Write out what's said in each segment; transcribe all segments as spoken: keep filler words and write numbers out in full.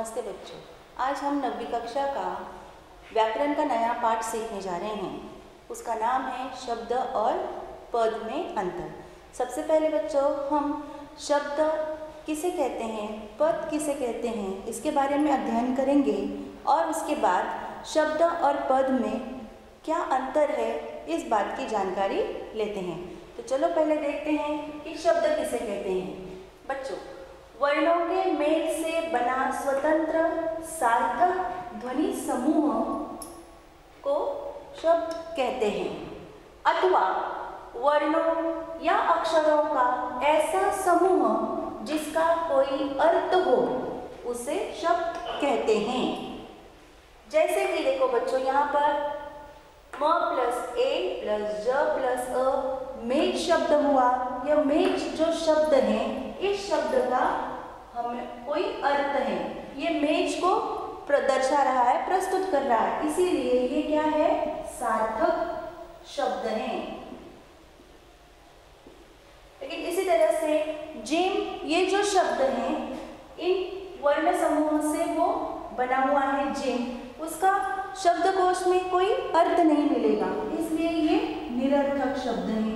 नमस्ते बच्चों, आज हम नवीं कक्षा का व्याकरण का नया पाठ सीखने जा रहे हैं। उसका नाम है शब्द और पद में अंतर। सबसे पहले बच्चों हम शब्द किसे कहते हैं, पद किसे कहते हैं, इसके बारे में अध्ययन करेंगे और उसके बाद शब्द और पद में क्या अंतर है इस बात की जानकारी लेते हैं। तो चलो पहले देखते हैं कि शब्द किसे कहते हैं। बच्चों, वर्णों के मेल से बना स्वतंत्र सार्थक ध्वनि समूह को शब्द कहते हैं, अथवा वर्णों या अक्षरों का ऐसा समूह जिसका कोई अर्थ हो उसे शब्द कहते हैं। जैसे कि देखो बच्चों, यहाँ पर म प्लस ए प्लस ज प्लस अ मेज शब्द हुआ। यह मेज जो शब्द है, इस शब्द का हमें कोई अर्थ है, ये मेज को दर्शा रहा है, प्रस्तुत कर रहा है, इसीलिए ये क्या है, सार्थक शब्द है। लेकिन इसी तरह से जिम, ये जो शब्द है इन वर्ण समूह से वो बना हुआ है जिम, उसका शब्दकोश में कोई अर्थ नहीं मिलेगा, इसलिए ये निरर्थक शब्द है।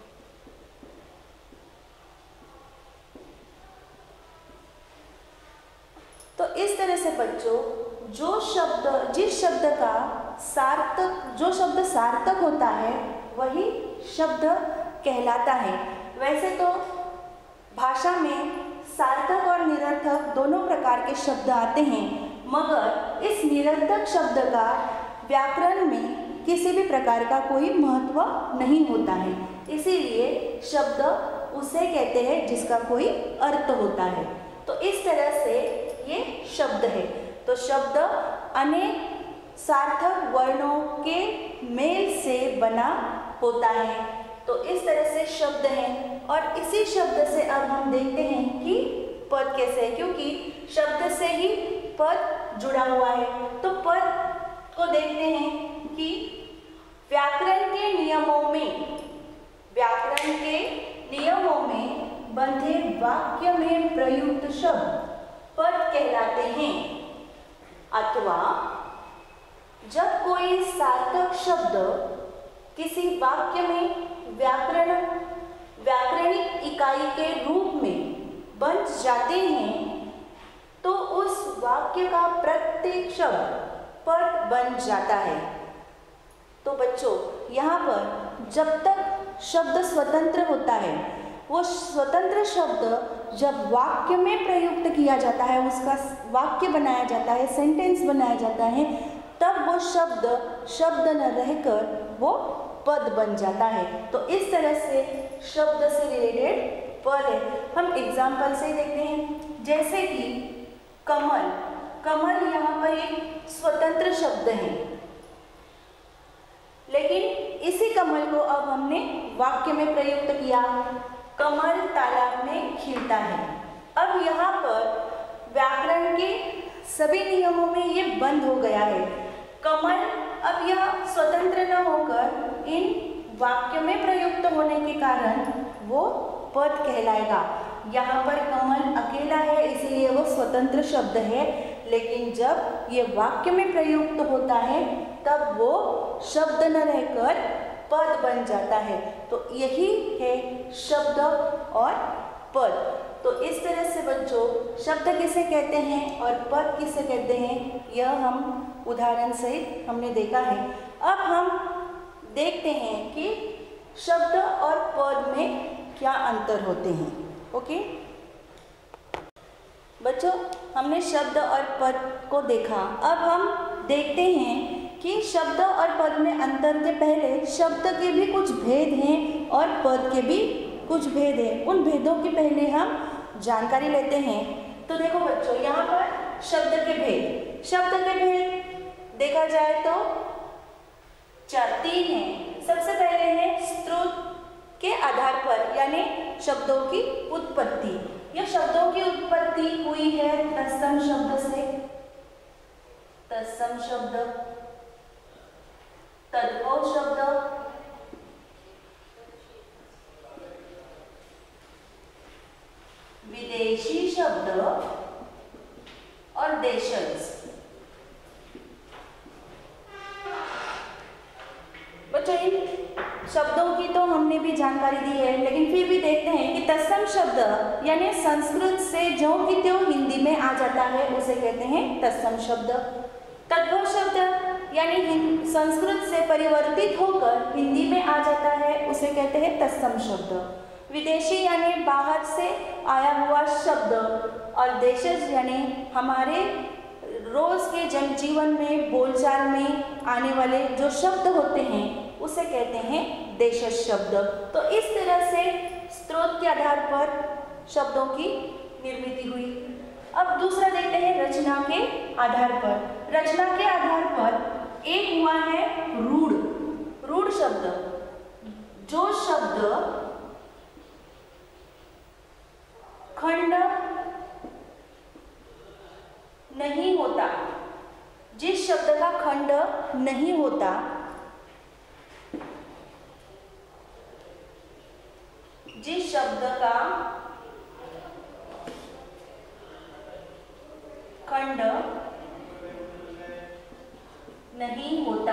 तो इस तरह से बच्चों, जो शब्द जिस शब्द का सार्थक जो शब्द सार्थक होता है वही शब्द कहलाता है। वैसे तो भाषा में सार्थक और निरर्थक दोनों प्रकार के शब्द आते हैं, मगर इस निरर्थक शब्द का व्याकरण में किसी भी प्रकार का कोई महत्व नहीं होता है, इसीलिए शब्द उसे कहते हैं जिसका कोई अर्थ होता है। तो इस तरह से ये शब्द है। तो शब्द अनेक सार्थक वर्णों के मेल से बना होता है। तो इस तरह से शब्द है, और इसी शब्द से अब हम देखते हैं कि पद कैसे है, क्योंकि शब्द से ही पद जुड़ा हुआ है। तो पद को देखते हैं कि व्याकरण के नियमों में व्याकरण के नियमों में बंधे वाक्य में प्रयुक्त शब्द पद कहलाते हैं, अथवा जब कोई सार्थक शब्द किसी वाक्य में व्याकरण व्याकरणिक इकाई के रूप में बन जाते हैं तो उस वाक्य का प्रत्येक शब्द पद बन जाता है। तो बच्चों, यहाँ पर जब तक शब्द स्वतंत्र होता है, वो स्वतंत्र शब्द जब वाक्य में प्रयुक्त किया जाता है, उसका वाक्य बनाया जाता है, सेंटेंस बनाया जाता है, तब वो शब्द शब्द न रहकर वो पद बन जाता है। तो इस तरह से शब्द से रिलेटेड पद है। हम एग्जाम्पल से देखते हैं, जैसे कि कमल। कमल यहाँ पर एक स्वतंत्र शब्द है, लेकिन इसी कमल को अब हमने वाक्य में प्रयुक्त किया, कमल तालाब में खिलता है। अब यहाँ पर व्याकरण के सभी नियमों में ये बंद हो गया है। कमल अब यह स्वतंत्र न होकर इन वाक्य में प्रयुक्त होने के कारण वो पद कहलाएगा। यहाँ पर कमल अकेला है, इसलिए वो स्वतंत्र शब्द है, लेकिन जब ये वाक्य में प्रयुक्त होता है तब वो शब्द न रहकर पद बन जाता है। तो यही है शब्द और पद। तो इस तरह से बच्चों, शब्द किसे कहते हैं और पद किसे कहते हैं, यह हम उदाहरण सहित हमने देखा है। अब हम देखते हैं कि शब्द और पद में क्या अंतर होते हैं। ओके बच्चों, हमने शब्द और पद को देखा। अब हम देखते हैं कि शब्द और पद में अंतर के पहले शब्द के भी कुछ भेद हैं और पद के भी कुछ भेद हैं। उन भेदों के पहले हम जानकारी लेते हैं। तो देखो बच्चों, यहाँ पर शब्द के भेद शब्द के भेद देखा जाए तो चार तीन हैं। सबसे पहले है स्रोत के आधार पर, यानी शब्दों की उत्पत्ति। यह शब्दों की उत्पत्ति हुई है तत्सम शब्द से। तत्सम शब्द, तद्भव शब्द, विदेशी शब्द और देशी शब्दों की तो हमने भी जानकारी दी है, लेकिन फिर भी देखते हैं कि तत्सम शब्द यानी संस्कृत से ज्यों की त्यों हिंदी में आ जाता है उसे कहते हैं तत्सम शब्द। तद्भव शब्द यानी संस्कृत से परिवर्तित होकर हिंदी में आ जाता है उसे कहते हैं तत्सम शब्द। विदेशी यानी बाहर से आया हुआ शब्द और देशज यानी हमारे रोज के जनजीवन में बोलचाल में आने वाले जो शब्द होते हैं उसे कहते हैं देशज शब्द। तो इस तरह से स्रोत के आधार पर शब्दों की निर्मित हुई। अब दूसरा देखते हैं रचना के आधार पर। रचना के आधार पर एक हुआ है रूढ़। रूढ़ शब्द, जो शब्द खंड नहीं होता, जिस शब्द का खंड नहीं होता, जिस शब्द का खंड नहीं होता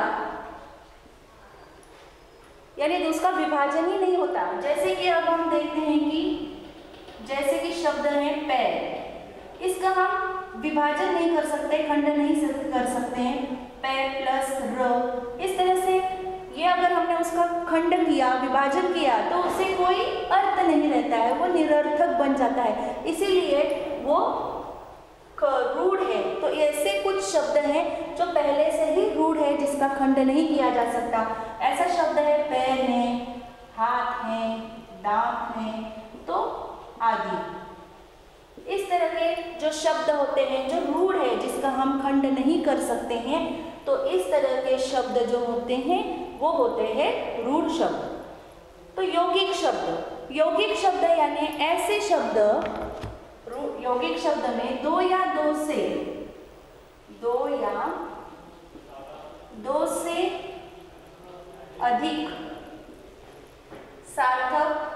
यानी उसका विभाजन ही नहीं होता। जैसे कि अब हम देखते हैं कि जैसे कि शब्द है पैर, इसका हम विभाजन नहीं कर सकते, खंड नहीं कर सकते हैं। पैर प्लस र, इस तरह से ये अगर हमने उसका खंड किया, विभाजन किया तो उसे कोई अर्थ नहीं रहता है, वो निरर्थक बन जाता है, इसीलिए वो रूढ़ है। तो ऐसे कुछ शब्द हैं जो पहले से ही रूढ़ है, जिसका खंड नहीं किया जा सकता। ऐसा शब्द है पैर है, हाथ है, दांत है, तो आदि। इस तरह के जो शब्द होते हैं जो रूढ़ है, जिसका हम खंड नहीं कर सकते हैं, तो इस तरह के शब्द जो होते हैं वो होते हैं रूढ़ शब्द। तो यौगिक शब्द, यौगिक शब्द यानी ऐसे शब्द, यौगिक शब्द में दो या दो से दो या दो से अधिक सार्थक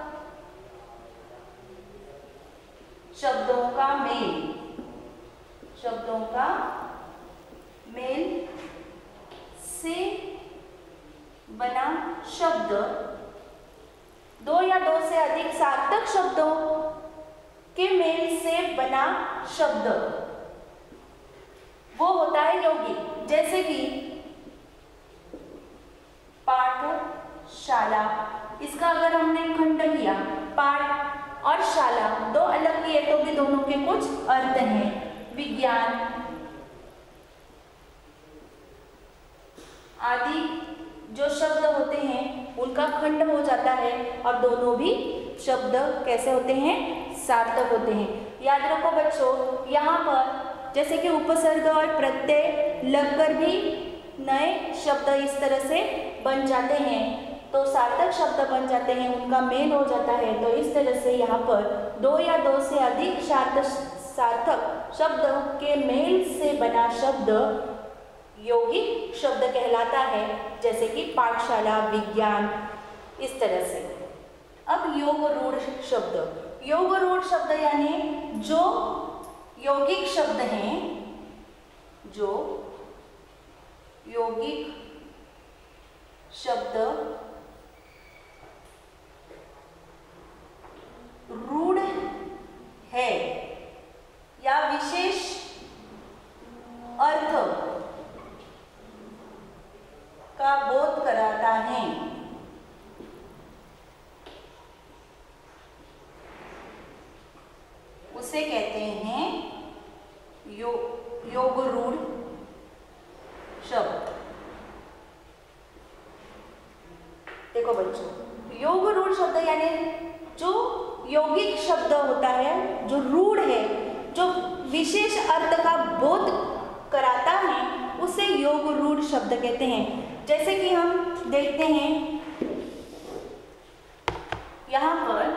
शब्दों का मेल, शब्दों का मेल से बना शब्द, दो या दो से अधिक सार्थक शब्दों के मेल से बना शब्द, वो होता है यौगिक। जैसे कि पाठशाला, इसका अगर हमने खंड किया, पाठ और शाला दो अलग किए तो भी दोनों के कुछ अर्थ हैं। विज्ञान आदि जो शब्द होते हैं उनका खंड हो जाता है और दोनों भी शब्द कैसे होते हैं, सार्थक होते हैं। याद रखो बच्चों, यहाँ पर जैसे कि उपसर्ग और प्रत्यय लगकर भी नए शब्द इस तरह से बन जाते हैं, तो सार्थक शब्द बन जाते हैं, उनका मेल हो जाता है। तो इस तरह से यहाँ पर दो या दो से अधिक सार्थक सार्थक शब्द के मेल से बना शब्द यौगिक शब्द कहलाता है, जैसे कि पाठशाला, विज्ञान, इस तरह से। अब योग रूढ़ शब्द, योग रूढ़ शब्द यानी जो यौगिक शब्द हैं, जो यौगिक शब्द रूढ़ है या विशेष अर्थ का बोध कराता है, उसे कहते हैं यो, योग रूढ़ शब्द। देखो बच्चों, योग रूढ़ शब्द यानी जो यौगिक शब्द होता है, जो रूढ़ है, जो विशेष अर्थ का बोध कराता है, उसे योग रूढ़ शब्द कहते हैं। जैसे कि हम देखते हैं यहाँ पर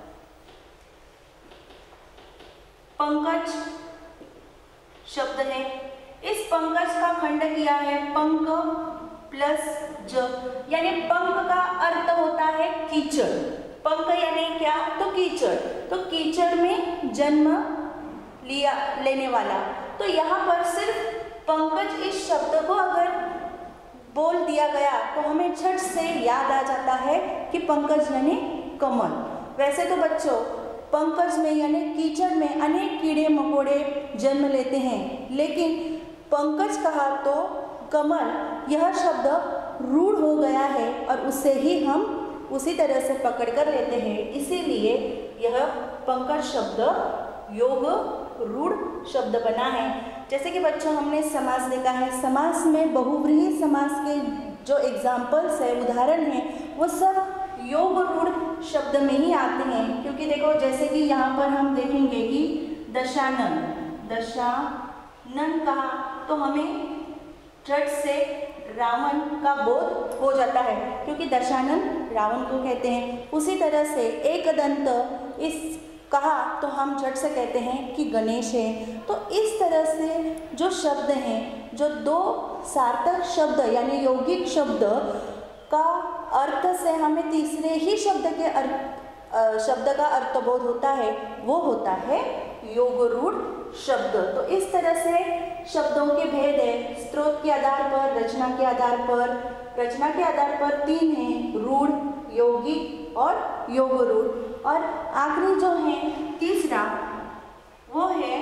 पंकज शब्द है, इस पंकज का खंड किया है पंक प्लस ज, यानी पंक का अर्थ होता है कीचड़। पंक यानी क्या, तो कीचड़, तो कीचड़ में जन्म लिया लेने वाला। तो यहाँ पर सिर्फ पंकज इस शब्द को अगर बोल दिया गया तो हमें झट से याद आ जाता है कि पंकज यानी कमल। वैसे तो बच्चों पंकज में यानी कीचड़ में अनेक कीड़े मकोड़े जन्म लेते हैं, लेकिन पंकज कहा तो कमल यह शब्द रूढ़ हो गया है और उससे ही हम उसी तरह से पकड़ कर लेते हैं, इसीलिए यह पंकज शब्द योग रूढ़ शब्द बना है। जैसे कि बच्चों हमने समास देखा है, समास में बहुव्रीहि समास के जो एग्जाम्पल्स है, उदाहरण हैं, वो सब योग रूढ़ शब्द में ही आते हैं। क्योंकि देखो जैसे कि यहाँ पर हम देखेंगे कि दशानन, दशानन कहा तो हमें झट से रावण का बोध हो जाता है, क्योंकि दशानन रावण को कहते हैं। उसी तरह से एक दंत इस कहा तो हम झट से कहते हैं कि गणेश है। तो इस तरह से जो शब्द हैं, जो दो सार्थक शब्द यानी यौगिक शब्द का अर्थ से हमें तीसरे ही शब्द के अर्थ शब्द का अर्थबोध होता है, वो होता है योग रूढ़ शब्द। तो इस तरह से शब्दों के भेद है, स्रोत के आधार पर, रचना के आधार पर। रचना के आधार पर तीन हैं, रूढ़, यौगिक और योग रूढ़। और आखिरी जो है तीसरा, वो है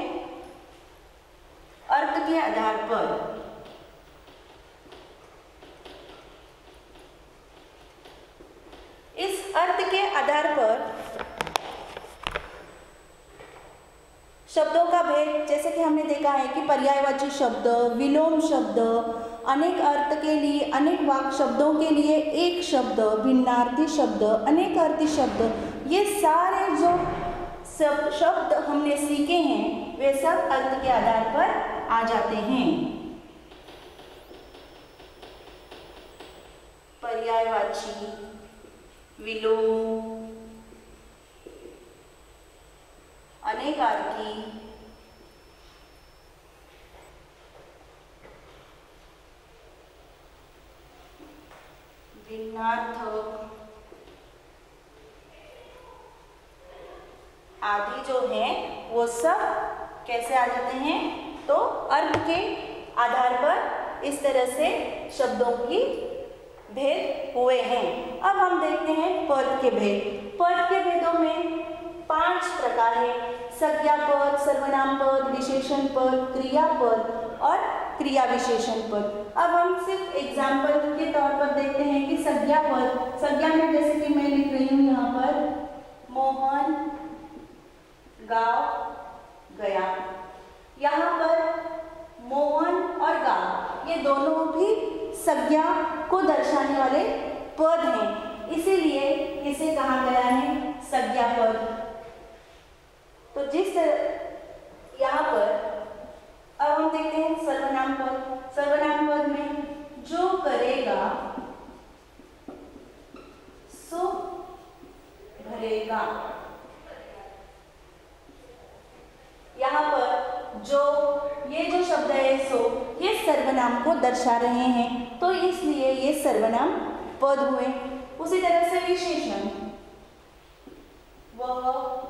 अर्थ के आधार पर। इस अर्थ के आधार पर शब्दों का भेद, जैसे कि हमने देखा है कि पर्यायवाची शब्द, विलोम शब्द, अनेक अर्थ के लिए, अनेक वाक्य शब्दों के लिए एक शब्द, भिन्नार्थी शब्द, अनेक अर्थी शब्द, ये सारे जो सब शब्द हमने सीखे हैं वे सब अर्थ के आधार पर आ जाते हैं। पर्यायवाची, विलोम, अनेकार्थी, भिन्नार्थक आदि जो है वो सब कैसे आ जाते हैं, तो अर्थ के आधार पर इस तरह से शब्दों की भेद हुए हैं। अब हम देखते हैं पद के भेद। पद के भेदों में पांच प्रकार है, संज्ञा पद, सर्वनाम पद, विशेषण पद, क्रियापद और क्रिया विशेषण पद। अब हम सिर्फ एग्जाम्पल के तौर पर देखते हैं कि संज्ञा पद, संज्ञा में जैसे कि मैं लिख रही हूँ यहाँ पर, मोहन गाँव गया। यहाँ पर मोहन और गाँव ये दोनों भी संज्ञा को दर्शाने वाले पद हैं, इसीलिए इसे कहा गया है संज्ञा पद। तो जिस यहाँ पर अब हम देखते हैं सर्वनाम पद। सर्वनाम पद में जो करेगा सो भरेगा। यहाँ पर जो ये जो शब्द है सो, ये सर्वनाम को दर्शा रहे हैं, तो इसलिए ये सर्वनाम पद हुए। उसी तरह से विशेषण, वह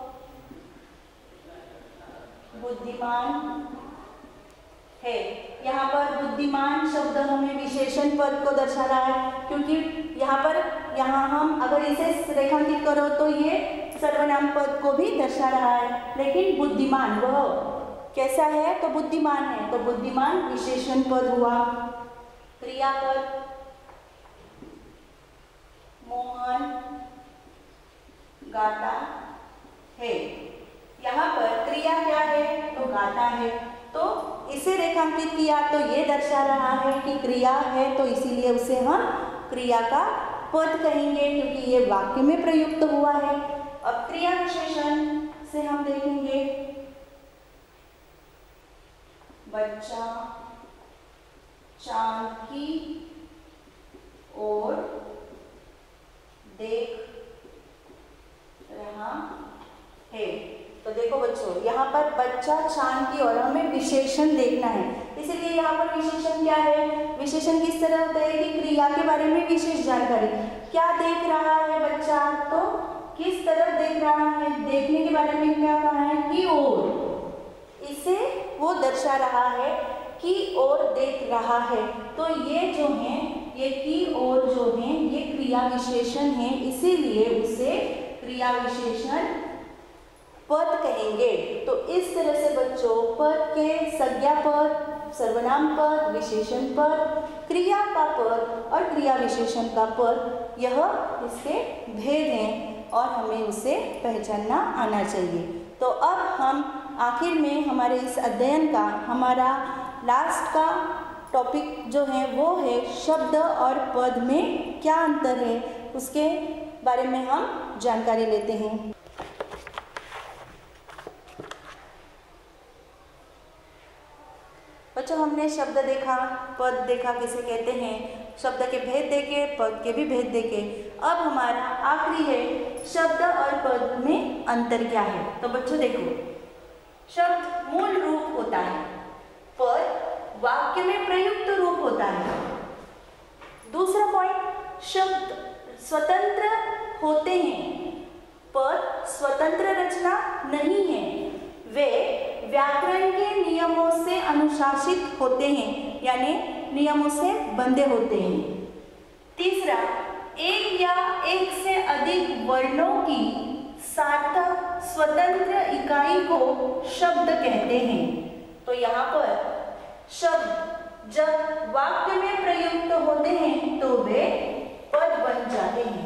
बुद्धिमान है। यहाँ पर बुद्धिमान शब्द हमें विशेषण पद को दर्शा रहा है, क्योंकि यहाँ पर यहाँ हम अगर इसे रेखांकित करो तो ये सर्वनाम पद को भी दर्शा रहा है, लेकिन बुद्धिमान वह कैसा है, तो बुद्धिमान है, तो बुद्धिमान विशेषण पद हुआ। क्रियापद, मोहन गाता है। यहाँ पर क्रिया क्या है, तो गाता है, तो इसे रेखांकित किया तो ये दर्शा रहा है कि क्रिया है, तो इसीलिए उसे हम क्रिया का पद कहेंगे, क्योंकि ये वाक्य में प्रयुक्त हुआ है। अब क्रिया विशेषण से हम देखेंगे, बच्चा चांद की ओर देख रहा है। तो देखो बच्चों, यहाँ पर बच्चा चांद की ओर, हमें विशेषण देखना है, इसीलिए यहाँ पर विशेषण क्या है, विशेषण किस तरह होता है कि क्रिया के बारे में विशेष जानकारी, क्या देख रहा है बच्चा, तो किस तरफ देख रहा है, देखने के बारे में क्या कहा है कि ओर, इसे वो दर्शा रहा है कि ओर देख रहा है। तो ये जो है ये की और जो है ये क्रिया विशेषण है, इसीलिए उसे क्रिया विशेषण पद कहेंगे। तो इस तरह से बच्चों पद के संज्ञा पद, सर्वनाम पद, विशेषण पद, क्रिया का पद और क्रिया विशेषण का पद, यह इसके भेद हैं और हमें उसे पहचानना आना चाहिए। तो अब हम आखिर में हमारे इस अध्ययन का हमारा लास्ट का टॉपिक जो है वो है शब्द और पद में क्या अंतर है, उसके बारे में हम जानकारी लेते हैं। बच्चों हमने शब्द देखा, पद देखा किसे कहते हैं, शब्द के भेद देखे, पद के भी भेद देखे। अब हमारा आखिरी है शब्द और पद में अंतर क्या है। तो बच्चों देखो, शब्द मूल रूप होता है, पद वाक्य में प्रयुक्त रूप होता है। दूसरा पॉइंट, शब्द स्वतंत्र होते हैं, पद स्वतंत्र रचना नहीं है, वे व्याकरण के नियमों से अनुशासित होते हैं, यानी नियमों से बंधे होते हैं। तीसरा, एक या एक से अधिक वर्णों की सार्थक स्वतंत्र इकाई को शब्द कहते हैं। तो यहाँ पर शब्द जब वाक्य में प्रयुक्त होते हैं तो वे पद बन जाते हैं।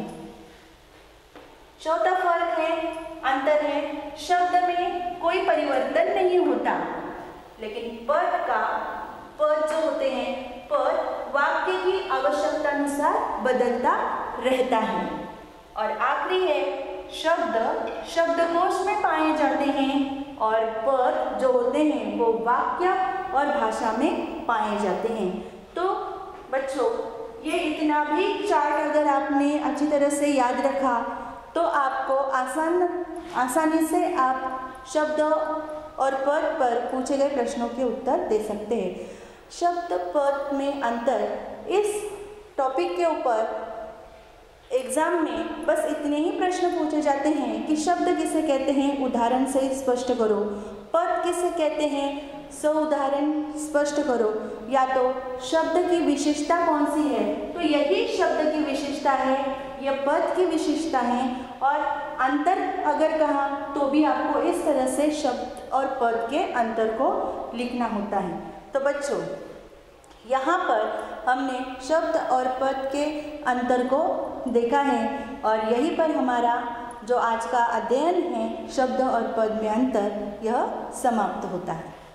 चौथा फर्क है, अंतर है, शब्द में कोई परिवर्तन नहीं होता, लेकिन पद का पद जो होते हैं, पद वाक्य की आवश्यकता अनुसार बदलता रहता है। और आखिरी है, शब्द शब्दकोश में पाए जाते हैं और पद जो होते हैं वो वाक्य और भाषा में पाए जाते हैं। तो बच्चों ये इतना भी चार्ट अगर आपने अच्छी तरह से याद रखा तो आपको आसान आसानी से आप शब्द और पद पर पूछे गए प्रश्नों के उत्तर दे सकते हैं। शब्द पद में अंतर, इस टॉपिक के ऊपर एग्जाम में बस इतने ही प्रश्न पूछे जाते हैं कि शब्द किसे कहते हैं उदाहरण से स्पष्ट करो, पद किसे कहते हैं सौ उदाहरण स्पष्ट करो, या तो शब्द की विशेषता कौन सी है तो यही शब्द की विशेषता है, यह पद की विशेषता है। और अंतर अगर कहा तो भी आपको इस तरह से शब्द और पद के अंतर को लिखना होता है। तो बच्चों यहाँ पर हमने शब्द और पद के अंतर को देखा है और यहीं पर हमारा जो आज का अध्ययन है शब्द और पद में अंतर, यह समाप्त होता है।